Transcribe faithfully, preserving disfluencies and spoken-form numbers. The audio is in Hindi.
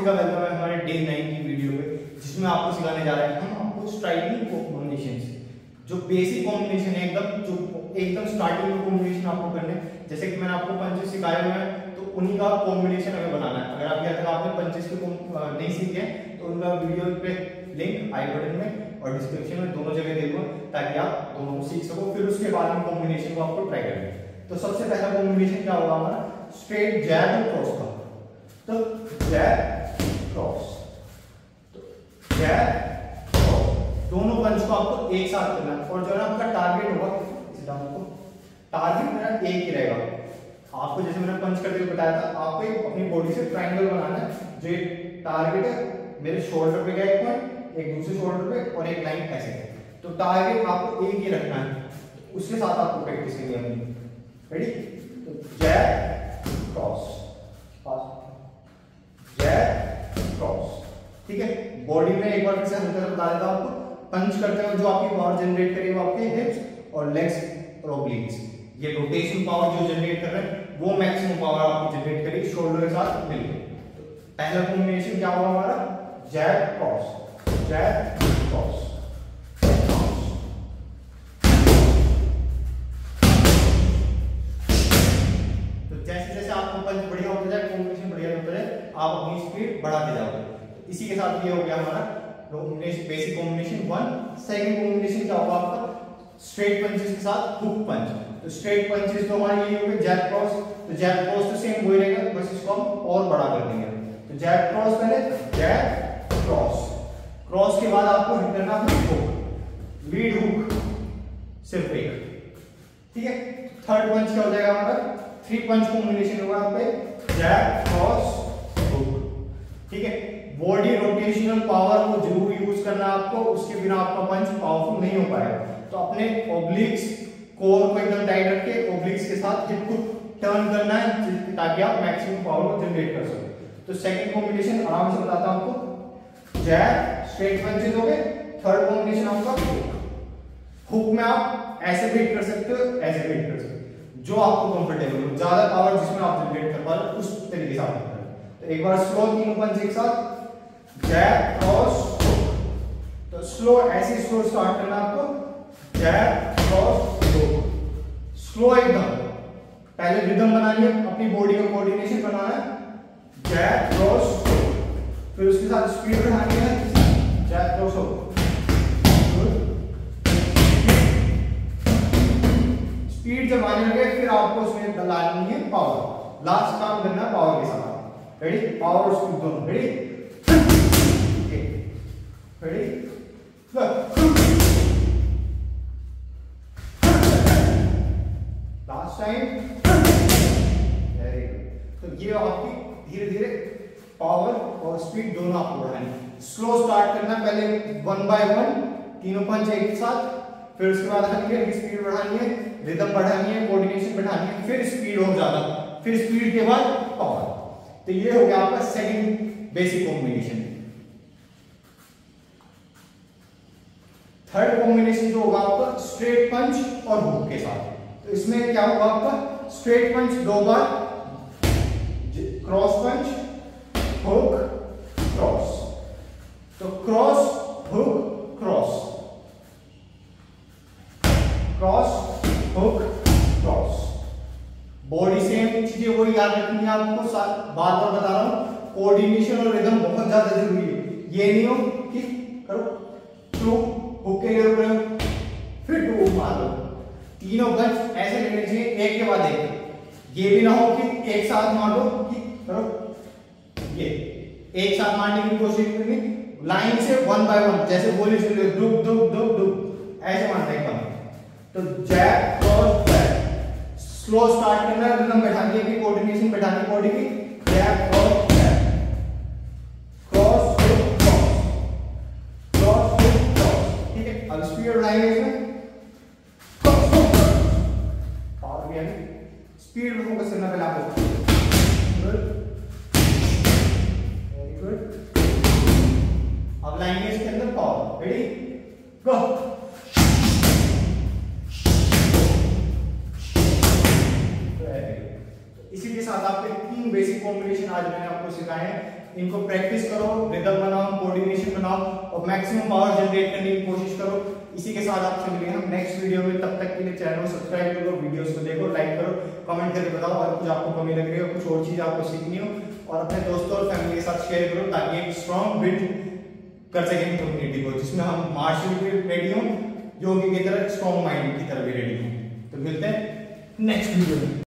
का वेलकम है हमारे डे नाइन की वीडियो पे, जिसमें आपको सिखाने जा रहे हैं हम आपको स्ट्राइकिंग कॉम्बिनेशन, जो बेसिक कॉम्बिनेशन है एकदम जो एकदम स्टार्टिंग में कॉम्बिनेशन आपको करने, जैसे कि मैंने आपको पंचेस सिखाए हुए हैं तो उन्हीं का कॉम्बिनेशन हमें बनाना है। अगर आप अगर आपने पंचेस के नहीं सीखे हैं तो उनका वीडियो पे लिंक आई बटन में और डिस्क्रिप्शन में दोनों जगह दे दूंगा, ताकि आप दोनों को सीख सको। फिर उसके बाद हम कॉम्बिनेशन को आपको ट्राई करेंगे। तो सबसे पहला कॉम्बिनेशन क्या होगा हमारा, स्ट्रेट जैब और क्रॉस का। तो जैब क्रॉस, तो जैब क्रॉस, दोनों पंच को आपको एक साथ करना है। और जो है आपका टारगेट होगा, आपको टारगेट मेरा एक ही रहेगा। आपको जैसे मैंने पंच करते हुए बताया था, आपको अपनी बॉडी से ट्रायंगल बनाना है। जो टारगेट है मेरे शोल्डर पे गया एक पॉइंट, एक दूसरे शोल्डर पे और एक लाइन ऐसे है। तो टारगेट आपको एक ही रखना है, उसके साथ आपको प्रैक्टिस करनी है अपनी। रेडी? तो जैब क्रॉस, जैब क्रॉस, ठीक है। बॉडी में एक बार फिर से हल्का सा बता देता हूं आपको। पंच करते हुए जो आपकी पावर जनरेट करेगी वो आपके हिप्स और लेग्स और ओब्लिक्स, ये रोटेशन पावर जो जनरेट कर रहे हैं वो मैक्सिमम पावर आपकी जनरेट करेगी शोल्डर के साथ मिलकर। तो पहला कॉम्बिनेशन क्या होगा हमारा, जैब क्रॉस, जैब क्रॉस। जैसे जैसे आपको पंच बढ़िया होता जाए, कॉम्बिनेशन बढ़िया होता जाए, आप अपनी स्पीड बढ़ाते जाओगे। तो इसी के साथ ये हो गया हमारा combination, basic combination one. Second combination क्या होगा आपका, स्ट्रेट पंचेस के साथ हुक पंच। तो स्ट्रेट पंचेस तो हमारे ये हो गए जैब क्रॉस। तो जैब क्रॉस तो सेम वही रहेगा, बस इसको हम और बड़ा कर देंगे। तो जैब क्रॉस पहले, जैब क्रॉस, क्रॉस के बाद आपको हिट करना है हुक, लीड हुक, सिर्फ एक, ठीक है। थर्ड पंच क्या हो जाएगा हमारा, थ्री पंच कॉम्बिनेशन होगा यहाँ पे, जैब क्रॉस हुक, ठीक है। बॉडी रोटेशनल पावर को जरूर यूज करना आपको, उसके बिना आपका पंच पावरफुल नहीं हो पाएगा। तो अपने ओब्लिक्स कोर को एकदम टाइट रख के ओब्लिक्स के साथ हिप को टर्न करना है, ताकि आप मैक्सिमम पावर को जनरेट कर सको। तो सेकंड कॉम्बिनेशन आराम से बताता हूं आपको, जैब स्ट्रेट पंचेस हो गए। थर्ड कॉम्बिनेशन आपका हुक, हुक में आप ऐसे भी हिट कर सकते हो, ऐसे भी हिट कर सकते हो, जो आपको कंफर्टेबल हो, ज्यादा पावर जिसमें आप जनरेट कर पा रहे हो उस तरीके से आप करें। तो एक बार स्लो तीनों पंच एक साथ, जैब क्रॉस हुक। तो स्लो ऐसे स्लो स्टार्ट करना आपको, जैब क्रॉस हुक, स्लो एकदम। पहले रिदम बनानी है, अपनी बॉडी का कोऑर्डिनेशन बनाना है, जैब क्रॉस हुक। फिर उसके साथ स्पीड बढ़ानी है, जैब क्रॉस हुक। स्पीड जब आने लगे फिर आपको उसमें डालनी है पावर। लास्ट काम करना है पावर के साथ। रेडी? पावर और स्पीड दोनों। Ready? Ready? Last time. Very good. तो ये आपकी धीरे धीरे पावर और स्पीड दोनों आपको बढ़ानी है। स्लो स्टार्ट करना है, पहले वन बाय वन तीनों पंच एक साथ, फिर उसके बाद हल्की स्पीड बढ़ानी है, रिदम बढ़ानी है, कोऑर्डिनेशन बढ़ानी है, फिर स्पीड और ज्यादा, फिर स्पीड के बाद पावर। तो ये हो गया आपका second basic combination. Third combination जो होगा आपका स्ट्रेट पंच और हुक के साथ। तो इसमें क्या होगा आपका, स्ट्रेट पंच दो बार, क्रॉस पंच, हुक, क्रॉस। तो cross hook cross, cross hook cross. Body same चीजें वही याद रखनी है आपको, बार बार बता रहा हूं। कोऑर्डिनेशन और रिदम बहुत ज्यादा जरूरी है। ये नहीं हो कि करो टू हुक के लिए रुक रहे हो फिर टू मार लो, तीनों पंच ऐसे लेने चाहिए एक के बाद एक। ये भी ना हो कि एक साथ मार लो कि करो, ये एक साथ मारने की कोशिश करनी, लाइन से वन बाय वन, जैसे गोली चल रही है, दुब दुब दुब दुब ऐसे मारना है कम। तो jab cross jab, slow start करना है, रिदम बैठानी है, कोऑर्डिनेशन बैठानी है बॉडी की, jab cross jab, cross hook cross, cross hook cross, ठीक है। अब स्पीड बढ़ाएंगे इसमें, पावर भी है, स्पीड में फोकस करना पहले आपको। Good, very good. अब लाएंगे इसके अंदर पावर। रेडी? गो। इसी के साथ आपके तीन बेसिक कॉम्बिनेशन आज मैंने आपको सिखाए हैं। इनको प्रैक्टिस करो, रिदम बनाओ, कोऑर्डिनेशन बनाओ और मैक्सिमम पावर जनरेट करने की कोशिश करो। इसी के साथ आपसे मिलेंगे हम नेक्स्ट वीडियो में। तब तक के लिए चैनल को सब्सक्राइब करो, वीडियोस को देखो, लाइक करो, कमेंट करके बताओ और कुछ आपको कमी लग रही हो, कुछ और चीज आपको सीखनी हो, और अपने दोस्तों और फैमिली के साथ शेयर करो ताकि एक स्ट्रॉन्ग बिल्ड कर सकें कम्युनिटी को, जिसमें हम मार्शल भी रेडी हों, योगी की तरह स्ट्रॉन्ग माइंड की तरह भी रेडी हों। तो मिलते हैं नेक्स्ट वीडियो में।